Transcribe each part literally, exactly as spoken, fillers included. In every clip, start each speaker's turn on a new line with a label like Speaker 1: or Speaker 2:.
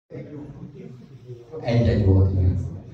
Speaker 1: Egy-egy volt, igen.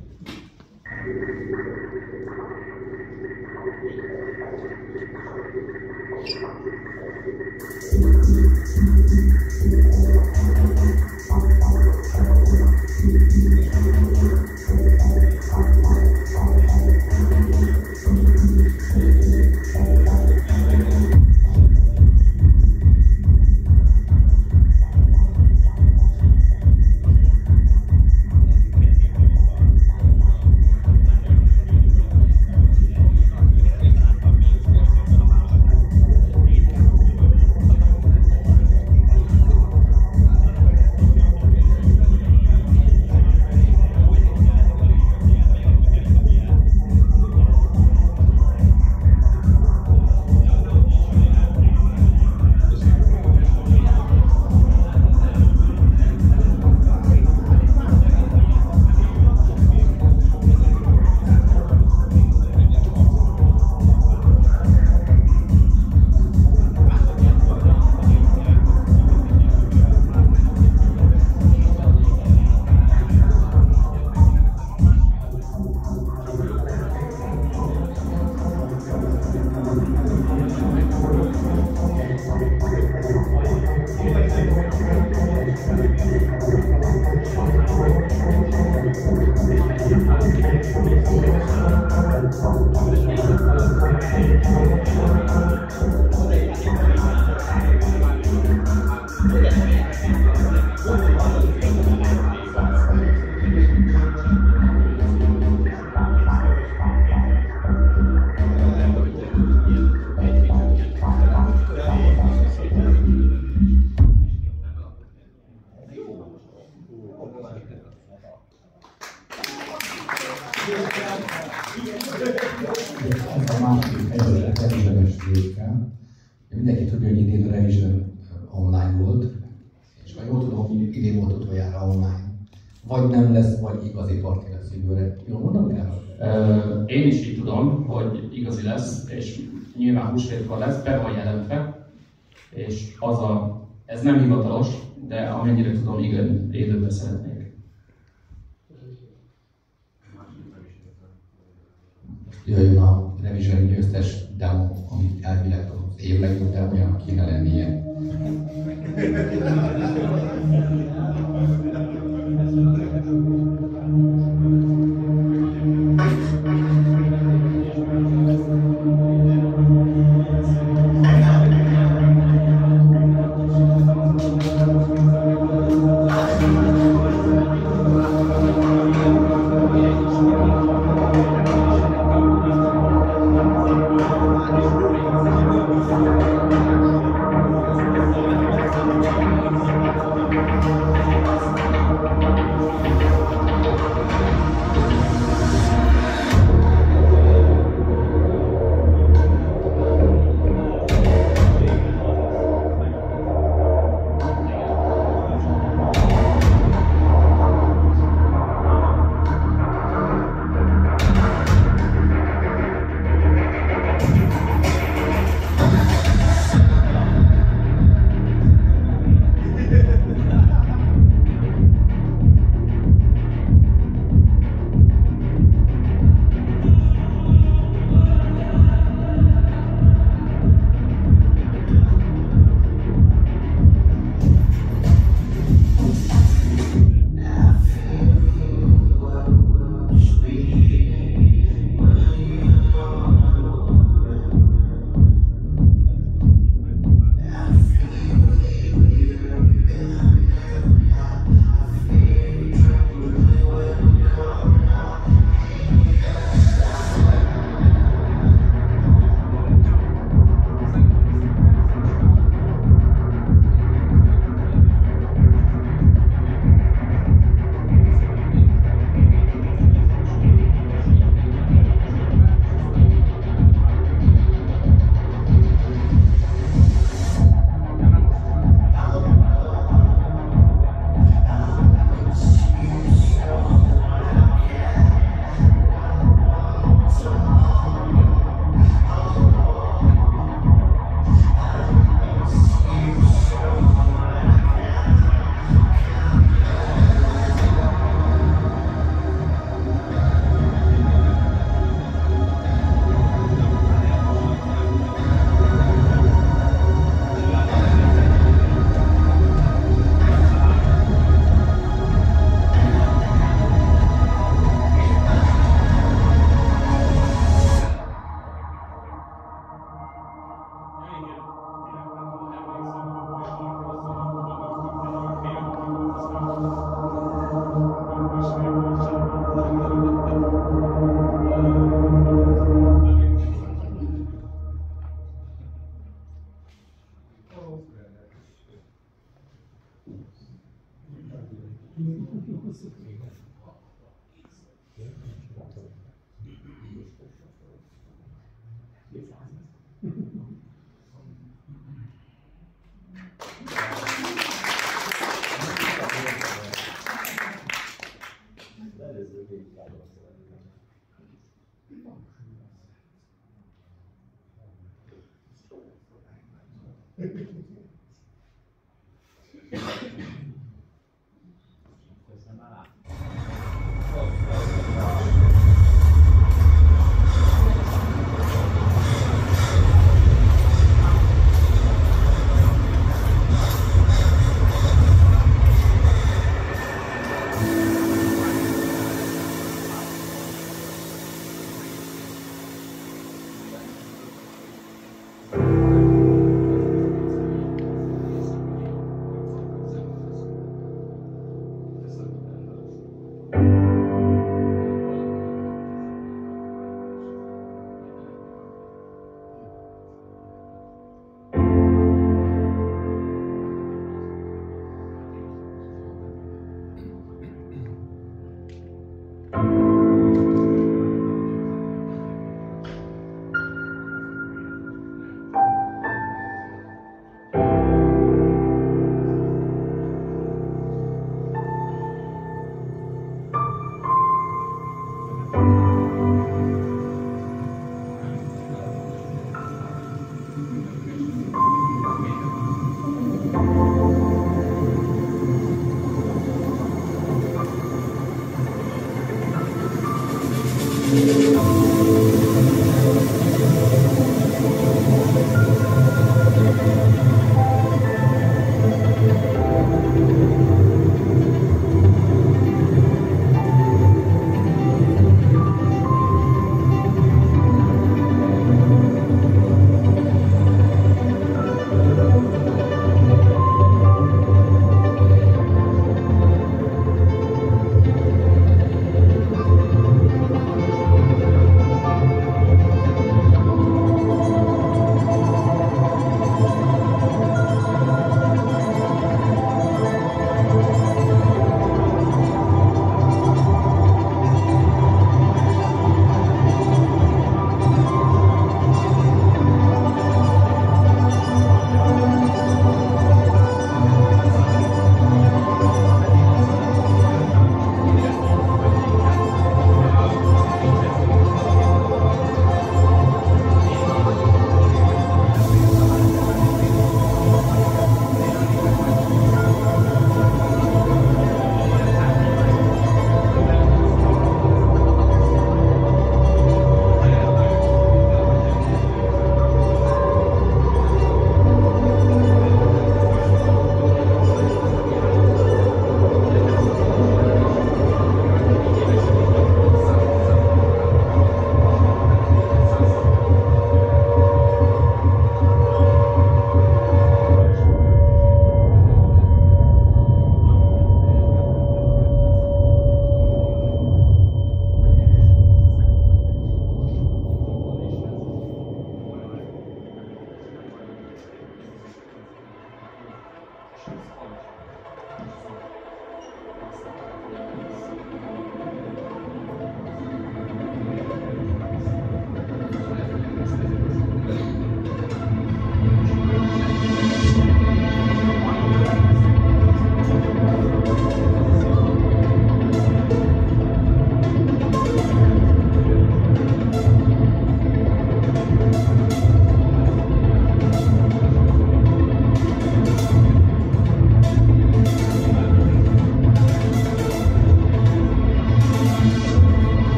Speaker 1: Ez a másik helyzet, a revision-es végkel. Mindenki tudja, hogy idén a revision online volt, és ha jól tudom, hogy idén volt utoljára online. Vagy nem lesz, vagy igazi parti lesz jövőre. Jól mondom el?
Speaker 2: Én is így tudom, hogy igazi lesz, és nyilván húsvétkor lesz, be van jelentve, és az a, ez nem hivatalos, de amennyire tudom, igen, élőben szeretnék.
Speaker 1: Jöjjön a revision győztes demo, amit elvileg az év legjobb demójának kéne lennie.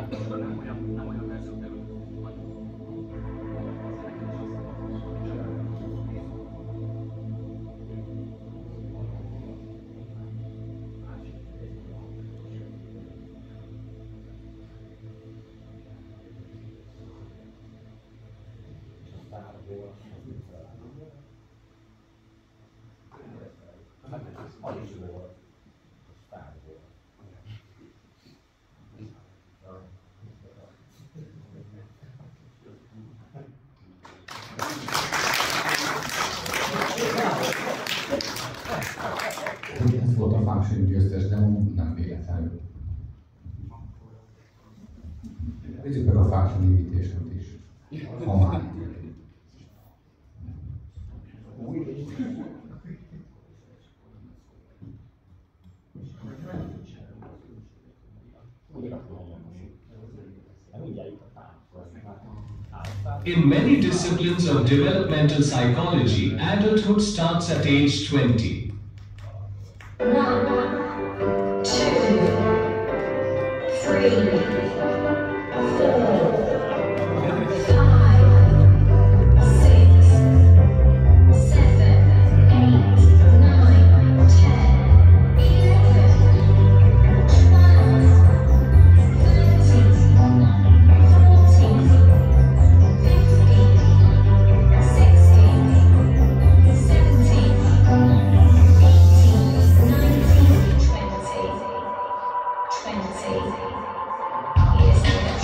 Speaker 2: kapcsolatban nem olyan, nem olyan verzió került.
Speaker 1: Ez volt a Function győztes, de nem véletlenül. Nézzük meg a Function Invitation-t is. Ha már.
Speaker 3: In many disciplines of developmental psychology, adulthood starts at age twenty.
Speaker 4: One, two, three, four, five, six, seven, eight, nine, ten, eleven, twelve, thirteen, fourteen, fifteen, sixteen, seventeen, eighteen, nineteen, twenty, twenty. Yes, that's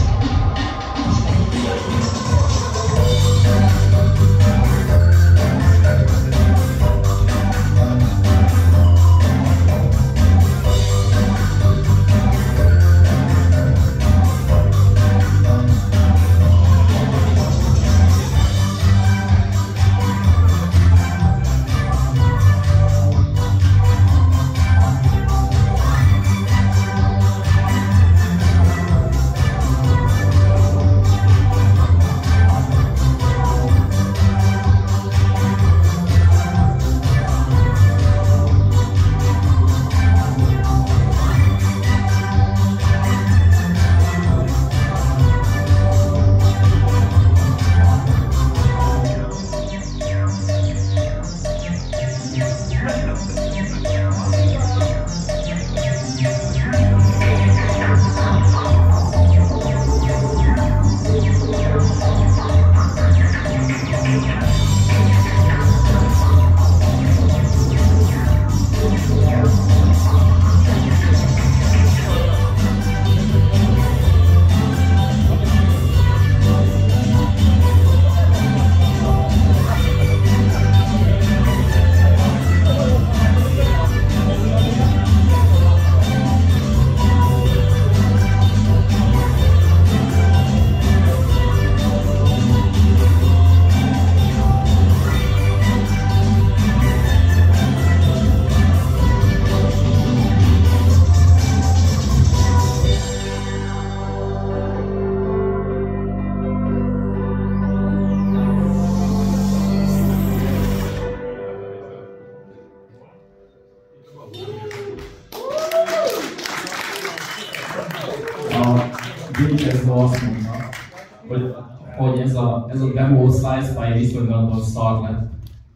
Speaker 2: Vincenzo azt mondta, hogy, hogy ez a, ez a demo SlicePy viszonylatban szar lett.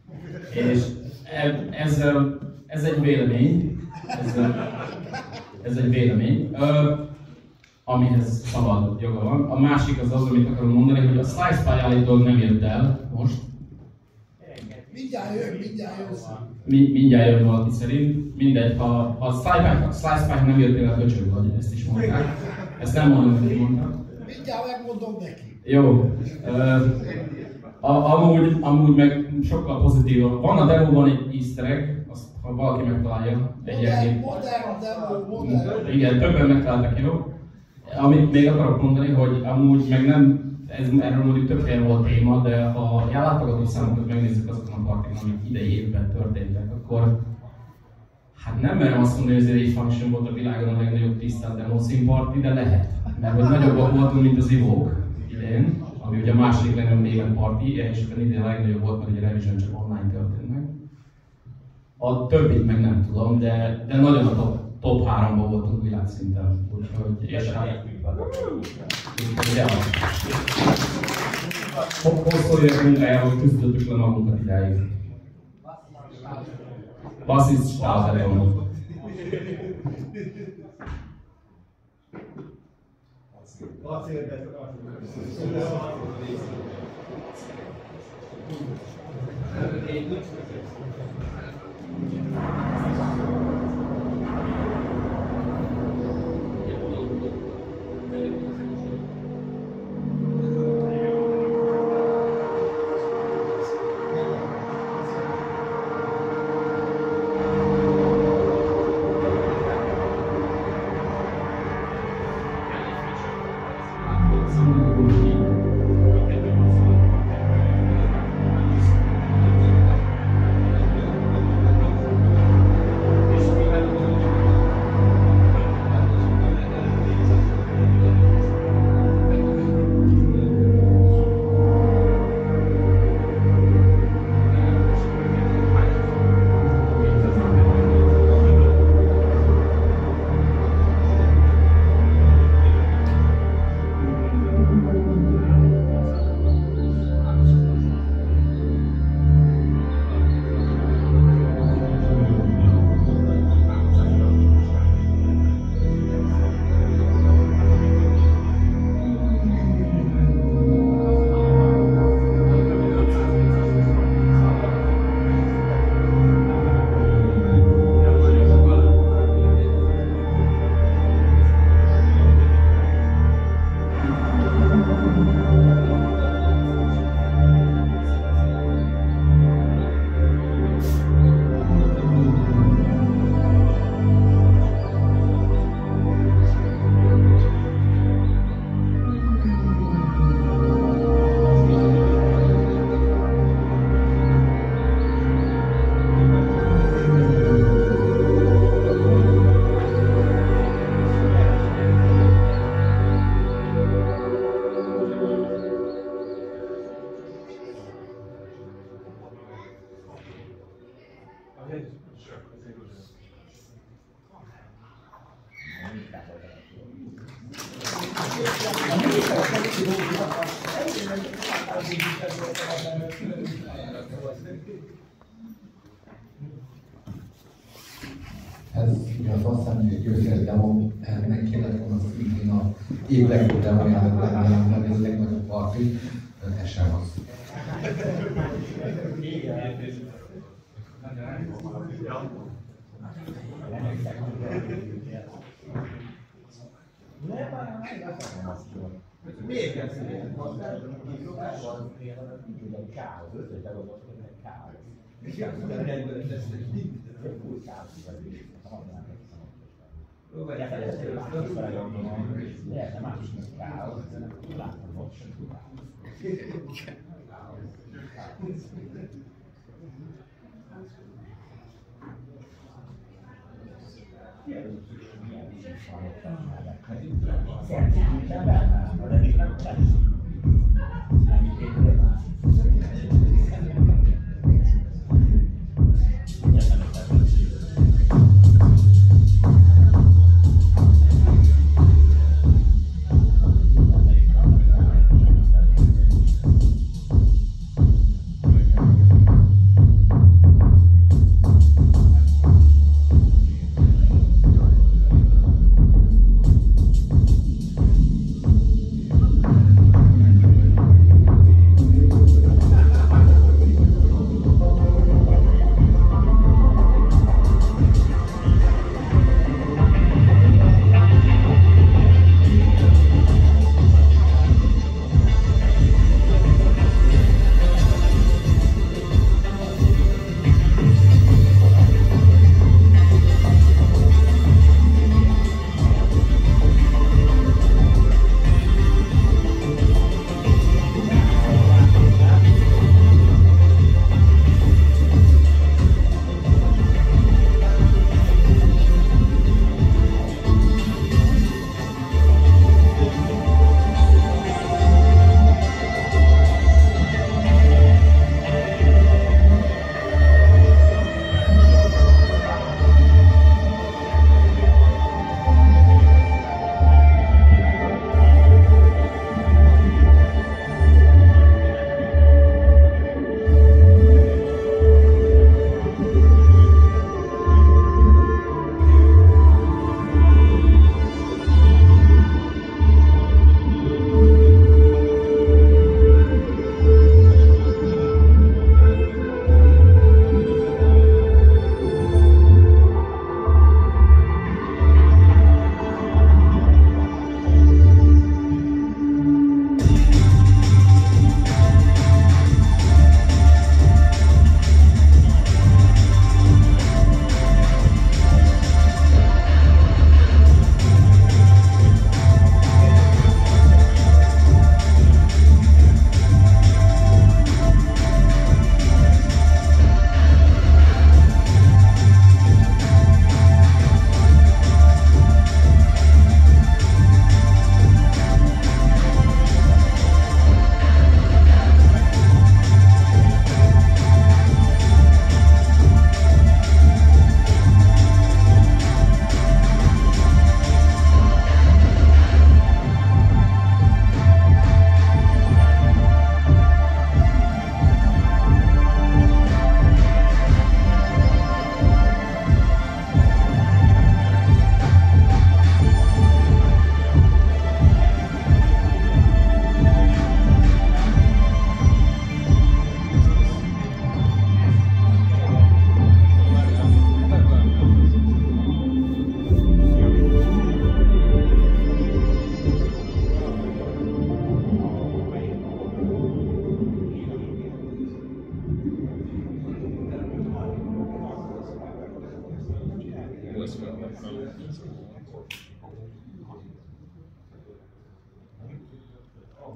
Speaker 2: És ez, ez egy vélemény, ez, ez egy vélemény, amihez szabad joga van. A másik az az, amit akarom mondani, hogy a SlicePy állítólag nem jött el most.
Speaker 5: Mindjárt jön, mindjárt jön.
Speaker 2: Mi, mindjárt jön valaki szerint. Mindegy, ha, ha a SlicePy nem jött el a köcsög, vagy ezt is mondták. Ezt nem mondom, hogy mondtam.
Speaker 5: Mindjárt megmondom neki.
Speaker 2: Jó. Uh, amúgy, amúgy meg sokkal pozitívabb. Van a demóban egy easter egg, azt, ha valaki megtalálja.
Speaker 5: Modern, modern demo, modern.
Speaker 2: Igen, többen megtaláltak, jó? Amit még akarok mondani, hogy amúgy meg nem, ez, erről mondjuk több helyen volt téma, de ha a látogató számokat megnézzük azokon a partikon, amik idei évben történtek, akkor hát nem merem azt mondani, hogy ez egy Function volt a világon a legnagyobb tisztelt demo szín party, de lehet. Mert hogy nagyobbak voltunk, mint az Evoke idén, ami ugye a második legnagyobb néven party, és idén a legnagyobb volt, mert ugye a Revision csak online történt meg. A többit meg nem tudom, de, de nagyon a top, top háromban voltunk világszinten, úgyhogy és hát... Ja. Hosszú évek munkájával küzdöttük le magunkat idáig. Basszis Státelon.
Speaker 1: Ez ugye az azt hiszem, hogy egy győztes demo, ennek kellett volna az idén a év legjobb demojának lenni, mert ez a legnagyobb parti, ez sem az.
Speaker 6: Miért kell szívni? Az van egy káosz, összes darabot, egy káosz. És ilyen tudod, hogy ez egy új káosz. Lehet, nem más is káosz, de nem látom ott sem
Speaker 1: Thank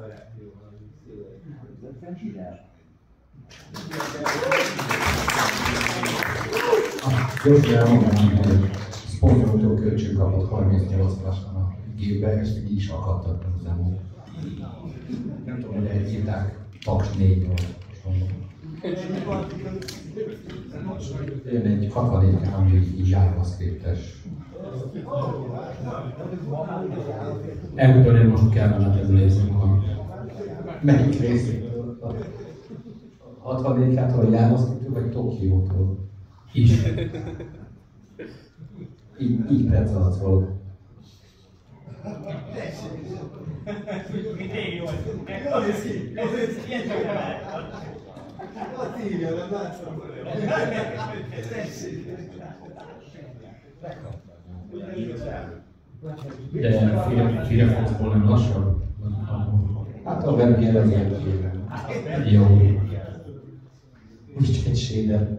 Speaker 1: Gyorsan elmondanám, hogy a szponzortól kölcsön kapott harmincnyolc-asan a gépbe, és még így is akadtak az emók. Nem tudom, hogy elhívták Paks négy vagy jön egy hatvannégy hámbi JavaScript-es.
Speaker 2: Ebből én most kellene ez nézzünk a...
Speaker 1: Melyik részét? hatvannégy hától a JavaScript-től vagy Tokiótól?
Speaker 2: Is.
Speaker 1: Így, így percalacol.
Speaker 2: De Firefoxból nem lassabb?
Speaker 1: Hát a webgél az ilyen
Speaker 2: Jó.
Speaker 1: úgy csak egy shader.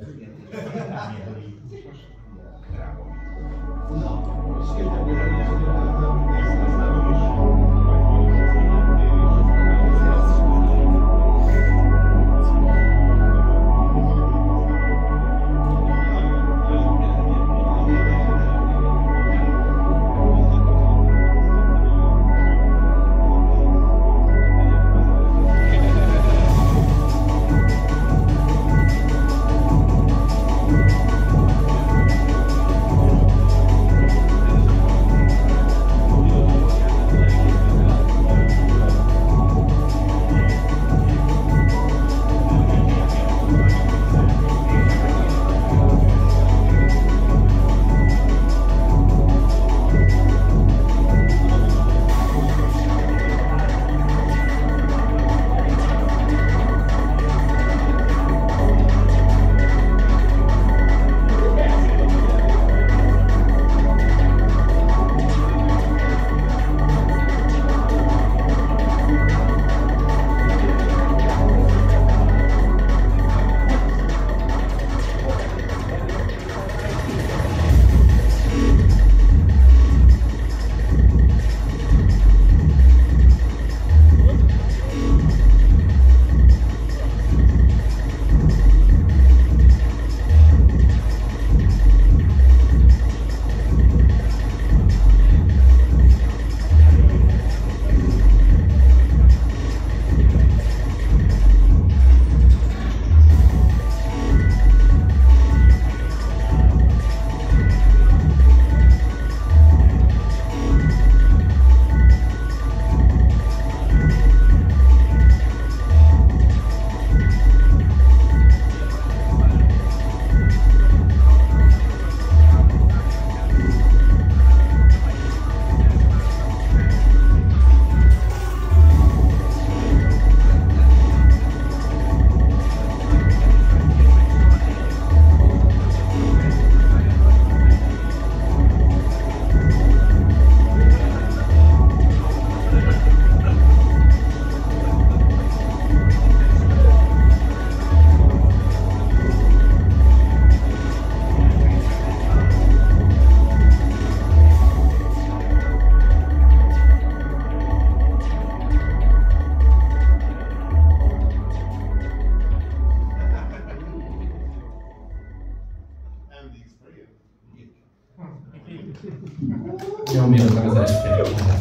Speaker 2: Jó, mi az az este?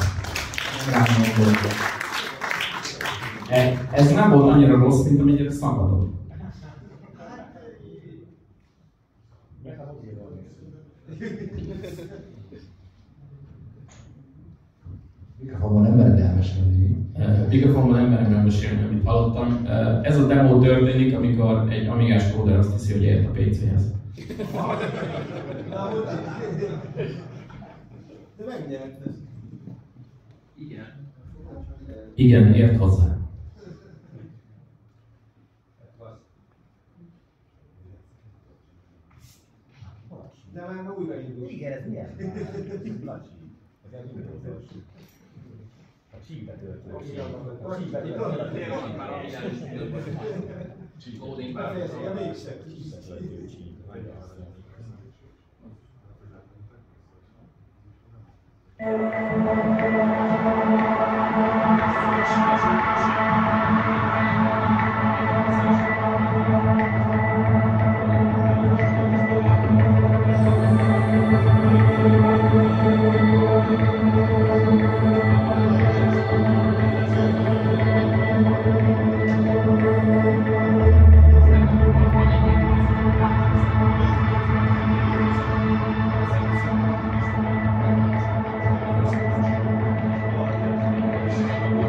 Speaker 2: Ez nem volt annyira rossz, mint amennyire szabadott.
Speaker 1: Mikrofonban nem mered elmesélni.
Speaker 2: Mikrofonban nem merem elmesélni, amit hallottam. Ez a demo történik, amikor egy amigás kóder azt hiszi, hogy ért a pé céhez.
Speaker 6: De megnyerted.
Speaker 2: Igen. Igen, ért hozzá.
Speaker 6: De már újraindul. Igen, ez milyen? Lassú. Ez elindul. A csípbe töltő. A csípbe töltő. Csípóding már. Befejezi, a mégsem. Csípbe töltő csíp. Thank you.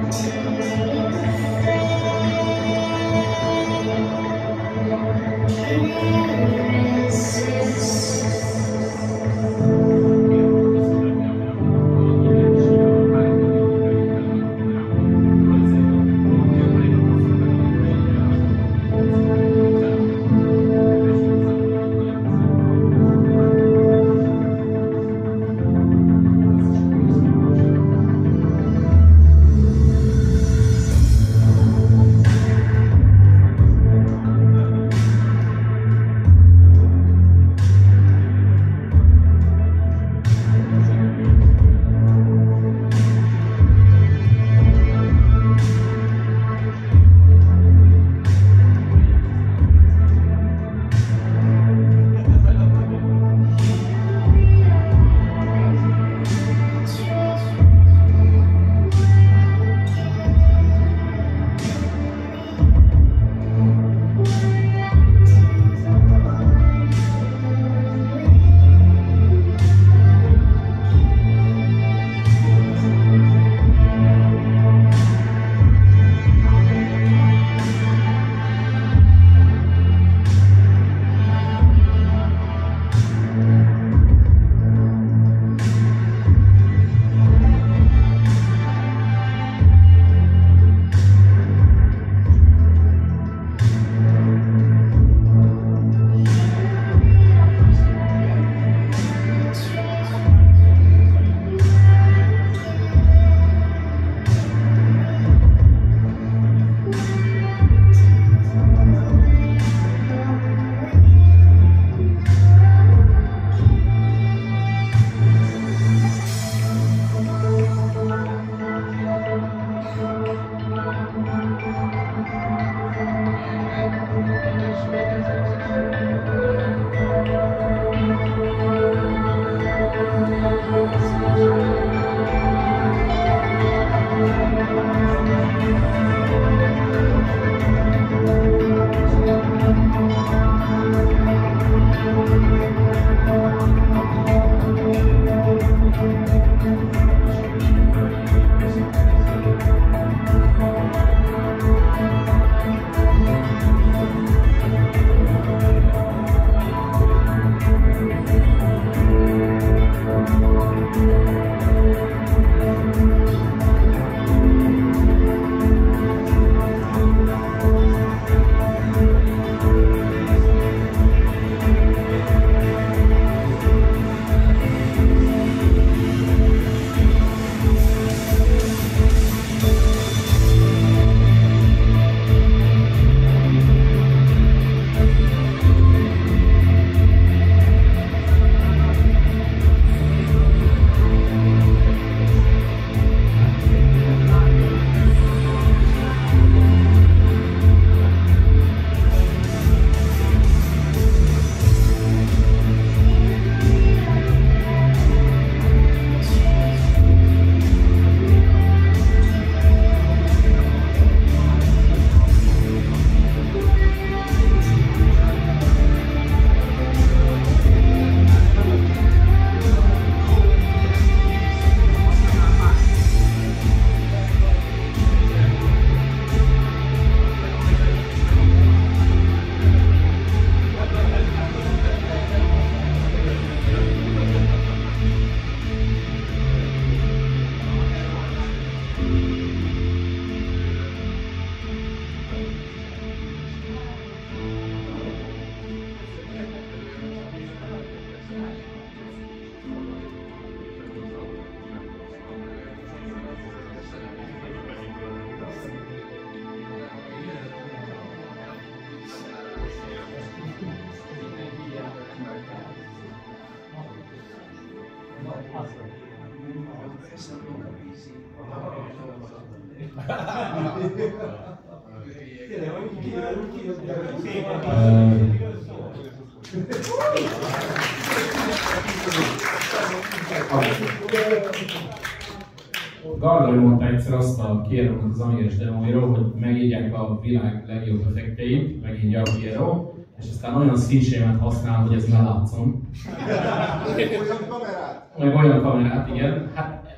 Speaker 2: Gardner mondta egyszer azt a Kierónak az Amigas demóiról, hogy megírják a világ legjobb effekteit, megírja a Kieró, és aztán olyan színsémát használ, hogy ez ne látszon.
Speaker 6: Olyan kamerát?
Speaker 2: Meg olyan kamerát, igen. Hát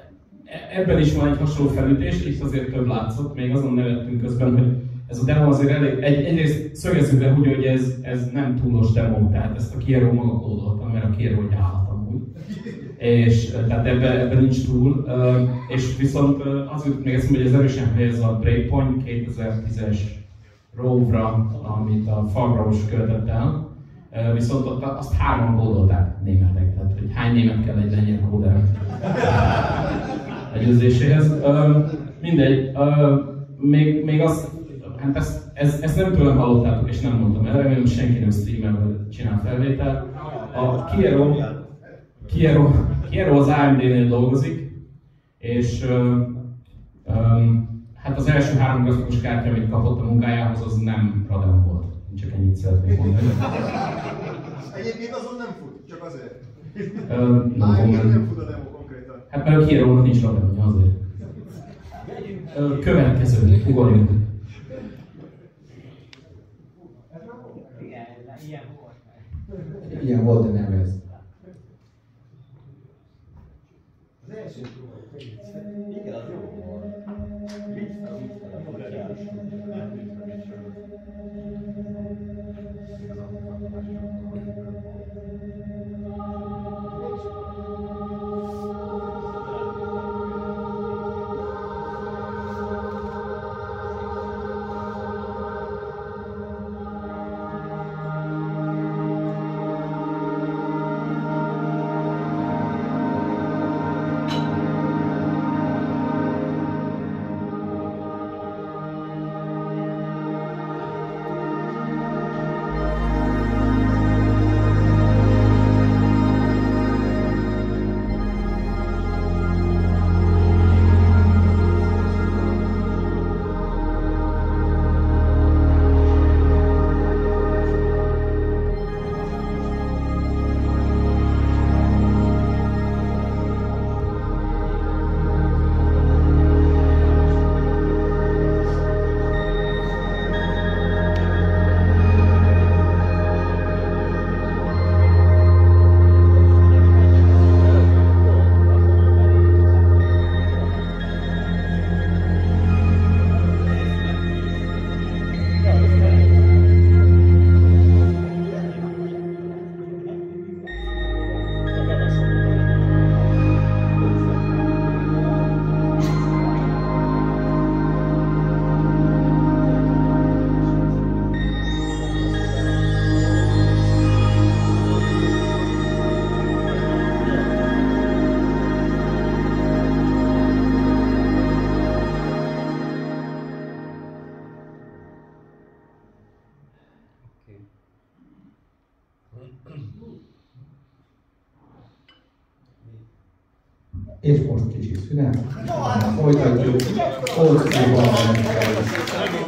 Speaker 2: ebben is van egy hasonló felütés, itt azért több látszott, még azon nevettünk közben, hogy ez a demo azért elég, egy, egyrészt szögezzük be úgy, hogy ez, ez nem túlos demo, tehát ezt a Kiero maga kódoltam, mert a Kiero egy állat amúgy. És tehát ebben ebbe nincs túl, és viszont az jutott még eszembe, hogy ez erősen helyez a Breakpoint kétezer-tízes Rove-ra, amit a Fagraus költött el, viszont ott azt hárman kódolták németek, tehát hogy hány német kell egy lengyel kóder egyezéséhez. Mindegy, még, még az, hát ezt, ezt, ezt nem tőlem hallottátok és nem mondtam el, remélem senki nem streamelből csinál felvételt. A Kiero, Kiero, Kiero az á em dé-nél dolgozik, és um, hát az első három grafikus kártya, amit kapott a munkájához, az nem Radeon volt. Csak ennyit szeretnék mondani.
Speaker 6: Egyébként azon nem fut, csak azért.
Speaker 2: Um, nem,
Speaker 6: Á,
Speaker 2: nem,
Speaker 6: nem fut a demo konkrétan.
Speaker 2: Hát mert a Kiero-nak nincs Radeonja azért. Uh, következő, ugorjunk.
Speaker 1: Ilyen volt, de nem ez.
Speaker 6: Az első próba. Igen, az jó volt. Vissza, vissza,
Speaker 1: És most kicsit szünet. Folytatjuk. Old school-ban.